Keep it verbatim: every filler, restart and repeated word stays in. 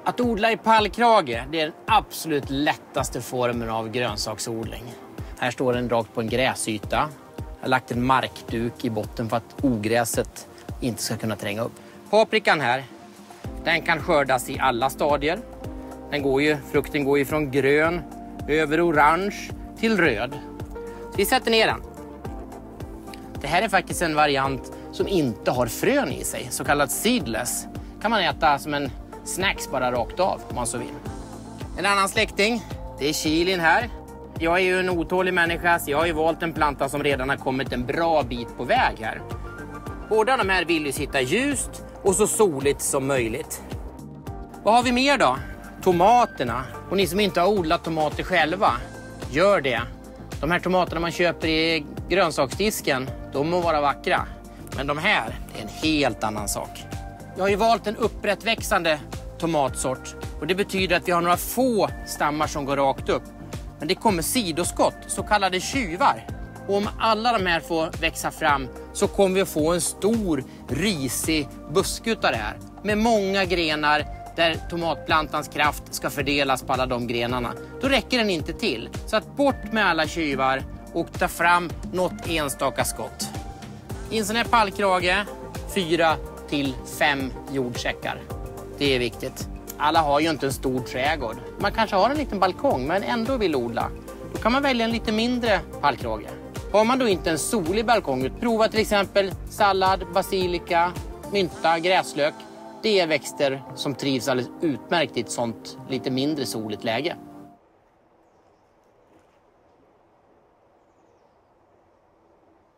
Att odla i pallkrage, det är den absolut lättaste formen av grönsaksodling. Här står den rakt på en gräsyta. Jag har lagt en markduk i botten för att ogräset inte ska kunna tränga upp. Paprikan här, den kan skördas i alla stadier. Den går ju, frukten går ju från grön över orange till röd. Så vi sätter ner den. Det här är faktiskt en variant som inte har frön i sig, så kallad seedless. Kan man äta som en snacks bara rakt av om man så vill. En annan släkting, det är chilin här. Jag är ju en otålig människa, så jag har ju valt en planta som redan har kommit en bra bit på väg här. Båda de här vill ju sitta ljust och så soligt som möjligt. Vad har vi mer då? Tomaterna. Och ni som inte har odlat tomater själva, gör det. De här tomaterna man köper i grönsaksdisken, de må vara vackra. Men de här, det är en helt annan sak. Jag har ju valt en upprättväxande tomatsort. Och det betyder att vi har några få stammar som går rakt upp. Men det kommer sidoskott, så kallade tjuvar. Och om alla de här får växa fram så kommer vi att få en stor, risig buske utav det här. Med många grenar där tomatplantans kraft ska fördelas på alla de grenarna. Då räcker den inte till. Så att bort med alla tjuvar och ta fram något enstaka skott. I en sån här pallkrage, fyra till fem jordsäckar. Det är viktigt. Alla har ju inte en stor trädgård. Man kanske har en liten balkong men ändå vill odla. Då kan man välja en lite mindre pallkrage. Har man då inte en solig balkong, prova till exempel sallad, basilika, mynta, gräslök. Det är växter som trivs alldeles utmärkt i ett sånt lite mindre soligt läge.